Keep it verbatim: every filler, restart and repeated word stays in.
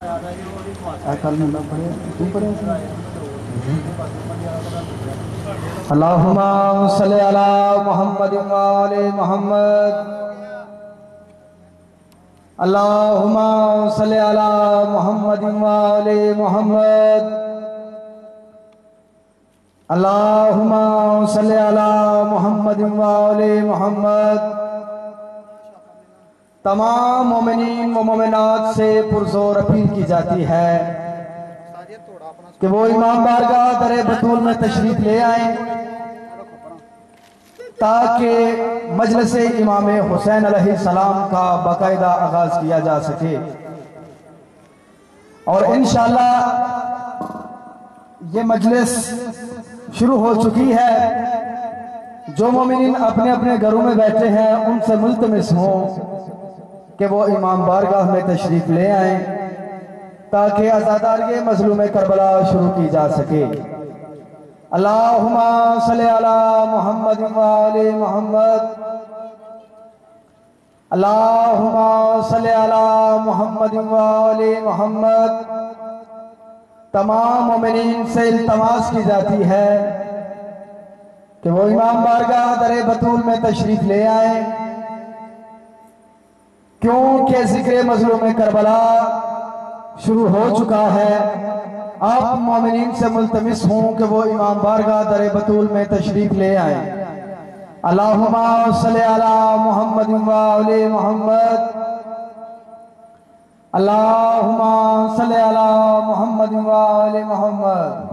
अल्लाहुम्मा सल्ली अला मुहम्मद व आले मुहम्मद। अल्लाहुम्मा सल्ली अला मुहम्मद व आले मुहम्मद। अल्लाहुम्मा सल्ली अला मुहम्मद व आले मुहम्मद। तमाम मोमिनीन व मोमिनात से पुरजोर अपील की जाती है कि वो इमाम बारगाह दरे बतूल में तशरीफ ले आए ताकि मजलिस इमाम हुसैन अलैहिस्सलाम का बाकायदा आगाज किया जा सके। और इंशाअल्लाह ये मजलिस शुरू हो चुकी है। जो मोमिनीन अपने अपने घरों में बैठे हैं उनसे मुल्तमिस हों कि वो इमाम बारगाह में तशरीफ ले आए ताकि आज़ादारी मज़लूम करबला शुरू की जा सके। अल्लाहुम्मा सल्ली अला मुहम्मद व आले मुहम्मद। अल्लाहुम्मा सल्ली अला मुहम्मद व आले मुहम्मद। तमाम मोमिनीन से इल्तमास की जाती है कि वो इमाम बारगाह दरे बतूल में तशरीफ ले आए, क्योंकि जिक्र मज़लूम करबला शुरू हो चुका है। आप मोमिनीन से मुल्तमिस हों कि वो इमाम बारगाह दरे बतूल में तशरीफ ले आए। अल्लाहुम्मा सल्ली अला मुहम्मद व आले मुहम्मद। अल्लाहुम्मा सल्ली अला मुहम्मद व आले मुहम्मद।